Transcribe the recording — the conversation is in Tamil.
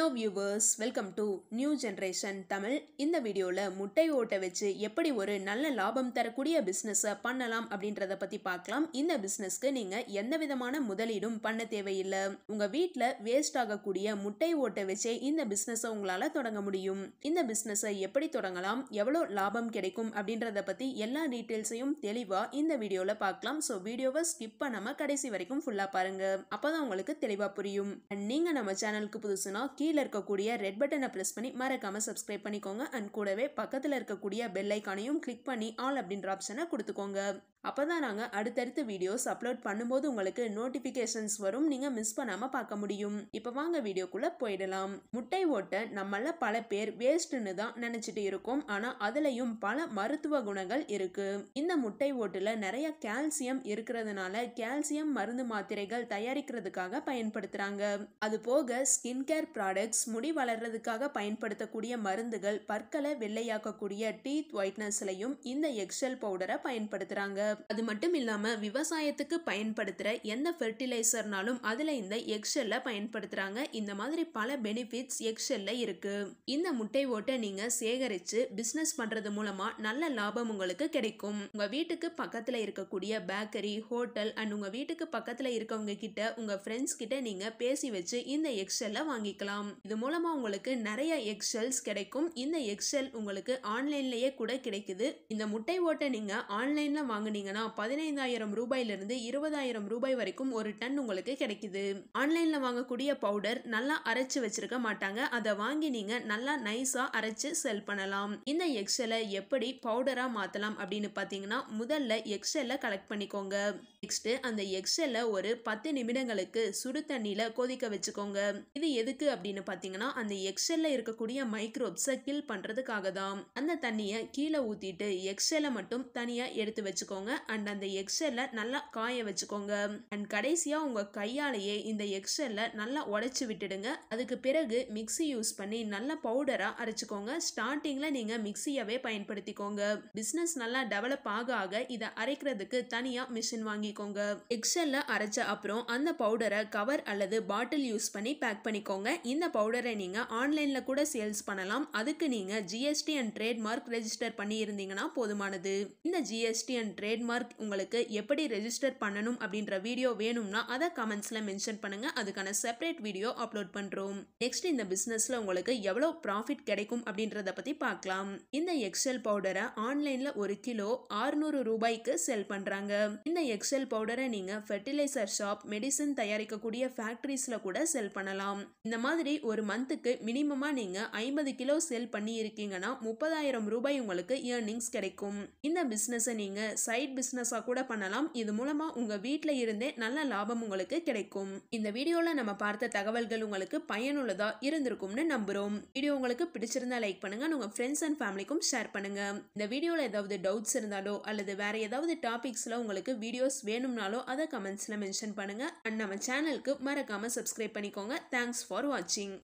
viewers, welcome to New Generation Tamil. இந்த வீடியோல முட்டை ஓட்டை வச்சு எப்படி ஒரு நல்ல லாபம் தரக்கூடிய பிசினஸை பண்ணலாம் அப்படின்றத பத்தி பார்க்கலாம். இந்த பிசினஸ்க்கு நீங்க எந்த விதமான முதலீடும் பண்ண தேவையில்லை. உங்க வீட்ல வேஸ்ட் ஆகக்கூடிய முட்டை ஓட்டை வச்சே இந்த பிசினஸை உங்களால தொடங்க முடியும். இந்த பிசினஸை எப்படி தொடங்கலாம், எவ்வளவு லாபம் கிடைக்கும் அப்படின்றத பத்தி எல்லா டீடைல்ஸையும் தெளிவா இந்த வீடியோல பார்க்கலாம். சோ வீடியோவை ஸ்கிப் பண்ணாம கடைசி வரைக்கும் ஃபுல்லா பாருங்க. அப்பதான் உங்களுக்கு தெளிவா புரியும். நீங்க நம்ம சேனலுக்கு புதுசுனா கீழ இருக்கக்கூடிய ரெட் பட்டனை பிரஸ் பண்ணி மறக்காம சப்ஸ்கிரைப் பண்ணிக்கோங்க. அண்ட் கூடவே பக்கத்துல இருக்கக்கூடிய பெல் ஐகானையும் கிளிக் பண்ணி ஆல் அப்படின்ற ஆப்ஷனை கொடுத்துக்கோங்க. அப்பதான் நாங்க அடுத்தடுத்த வீடியோஸ் அப்லோட் பண்ணும்போது உங்களுக்கு நோட்டிபிகேஷன்ஸ் வரும், நீங்க மிஸ் பண்ணாம பார்க்க முடியும். இப்ப வாங்க வீடியோக்குள்ள போயிடலாம். முட்டை ஓட்டை நம்மள பல பேர் வேஸ்ட்னு தான் நினைச்சிட்டு இருக்கோம். ஆனா அதுலயும் பல மருத்துவ குணங்கள் இருக்கு. இந்த முட்டை ஓட்டுல நிறைய கால்சியம் இருக்கிறதுனால கால்சியம் மருந்து மாத்திரைகள் தயாரிக்கிறதுக்காக பயன்படுத்துறாங்க. அது போக ஸ்கின் கேர் ப்ராடக்ட்ஸ், முடி வளர்றதுக்காக பயன்படுத்தக்கூடிய மருந்துகள், பற்களை வெள்ளையாக்கக்கூடிய டீத் ஒயிட்னஸ்லயும் இந்த எக்ஷெல் பவுடரை பயன்படுத்துறாங்க. அது மட்டும் இல்லாம விவசாயத்துக்கு பயன்படுத்துற எந்த ஃபெர்டிலைசர்னாலும் அதுல இந்த எக்ஷெல்ல பயன்படுத்துறாங்க. இந்த மாதிரி பல பெனிஃபிட்ஸ் எக்ஷெல்ல இருக்கு. இந்த முட்டை ஓட்டை நீங்க சேகரிச்சு பிசினஸ் பண்றது மூலமா நல்ல லாபம் உங்களுக்கு கிடைக்கும். உங்க வீட்டுக்கு பக்கத்துல இருக்கக்கூடிய பேக்கரி, ஹோட்டல் அண்ட் உங்க வீட்டுக்கு பக்கத்துல இருக்கவங்க கிட்ட, உங்க ஃப்ரெண்ட்ஸ் கிட்ட நீங்க பேசி வச்சு இந்த எக்ஷெல்ல வாங்கிக்கலாம். இது மூலமா உங்களுக்கு நிறைய எக்ஷெல்ஸ் கிடைக்கும். இந்த எக்ஷெல் உங்களுக்கு ஆன்லைன்லயே கூட கிடைக்குது. இந்த முட்டை ஓட்டை நீங்க ஆன்லைன்ல வாங்குனீங்கன்னா 15,000 ரூபாயிலிருந்து 20,000 ரூபாய் வரைக்கும் ஒரு டன் உங்களுக்கு கிடைக்குது. ஆன்லைன்ல வாங்கக்கூடிய பவுடர் நல்லா அரைச்சு வச்சிருக்க மாட்டாங்க. அதை வாங்கி நீங்க நல்லா நைஸா அரைச்சு செல் பண்ணலாம். இந்த எக்ஷெல்லை எப்படி பவுடரா மாத்தலாம் அப்படின்னு பாத்தீங்கன்னா, முதல்ல எக்ஷெல்லை கலெக்ட் பண்ணிக்கோங்க. நெக்ஸ்ட் அந்த எக்ஷெல்லை ஒரு 10 நிமிடங்களுக்கு சுடு தண்ணியில கொதிக்க வச்சுக்கோங்க. இது எதுக்கு அப்படின்னு பாத்தீங்கன்னா, அந்த எக்ஷெல்ல இருக்கக்கூடிய மைக்ரோப்ஸை கில் பண்றதுக்காக தான். அந்த தண்ணியை கீழே ஊத்திட்டு எக்ஷெல்லை மட்டும் தனியா எடுத்து வச்சுக்கோங்க. அண்ட் அந்த எக்ஷெல்ல நல்லா காய வச்சுக்கோங்க. அண்ட் கடைசியா உங்க கையாலேயே இந்த எக்ஷெல்ல நல்லா உடைச்சு விட்டுடுங்க. அதுக்கு பிறகு மிக்ஸி யூஸ் பண்ணி நல்ல பவுடரா அரைச்சுக்கோங்க. ஸ்டார்டிங்ல நீங்க மிக்ஸியவே பயன்படுத்திக்கோங்க. பிசினஸ் நல்லா டெவலப் ஆக ஆக இதை அரைக்கிறதுக்கு தனியா மிஷின் வாங்கிக்கோங்க. எக்ஷெல்ல அரைச்ச அப்புறம் அந்த பவுடரை கவர் அல்லது பாட்டில் யூஸ் பண்ணி பேக் பண்ணிக்கோங்க. இந்த பவுடரை நீங்க ஆன்லைன்ல கூட சேல்ஸ் பண்ணலாம். அதுக்கு நீங்க ஜிஎஸ்டி அண்ட் ட்ரேட்மார்க் ரெஜிஸ்டர் பண்ணி இருந்தீங்கன்னா போதுமானது. இந்த ஜிஎஸ்டி அண்ட் ட்ரேட்மார்க் உங்களுக்கு எப்படி ரெஜிஸ்டர் பண்ணணும் அப்படின்ற வீடியோ வேணும்னா அதை கமெண்ட்ஸ்ல மென்ஷன் பண்ணுங்க. அதுக்கான செப்பரேட் வீடியோ அப்லோட் பண்றோம். நெக்ஸ்ட் இந்த பிசினஸ்ல உங்களுக்கு எவ்வளவு ப்ராஃபிட் கிடைக்கும் அப்படின்றத பத்தி பார்க்கலாம். இந்த எக்ஷெல் பவுடரை ஆன்லைன்ல 1 கிலோ 600 ரூபாய்க்கு செல் பண்றாங்க. இந்த எக்ஷெல் பவுடரை நீங்க ஃபெர்டிலைசர் ஷாப், மெடிசன் தயாரிக்கக்கூடிய ஃபேக்டரிஸ்ல கூட செல் பண்ணலாம். இந்த மாதிரி ஒரு மந்த்துக்கு மினிமமா நீங்க 50 கிலோ செல் பண்ணி இருக்கீங்கன்னா 30,000 ரூபாய் உங்களுக்கு ஏர்னிங்ஸ் கிடைக்கும். இந்த பிசினஸை நீங்க சைட் பிசினஸா கூட பண்ணலாம். இது மூலமா உங்க வீட்ல இருந்தே நல்ல லாபம் உங்களுக்கு கிடைக்கும். இந்த வீடியோல நம்ம பார்த்த தகவல்கள் உங்களுக்கு பயனுள்ளதா இருந்திருக்கும்னு நம்புறோம். வீடியோ உங்களுக்கு பிடிச்சிருந்தா லைக் பண்ணுங்க. உங்க ஃப்ரெண்ட்ஸ் அண்ட் ஃபேமிலிக்கும் ஷேர் பண்ணுங்க. இந்த வீடியோல ஏதாவது டவுட்ஸ் இருந்தாலோ அல்லது வேற ஏதாவது டாபிக்ஸ்ல உங்களுக்கு வீடியோஸ் வேணும்னாலோ அதை கமெண்ட்ஸ்ல மென்ஷன் பண்ணுங்க. அண்ட் நம்ம சேனலுக்கு மறக்காம சப்ஸ்கிரைப் பண்ணிக்கோங்க. தேங்க்ஸ் ஃபார் வாட்சிங்.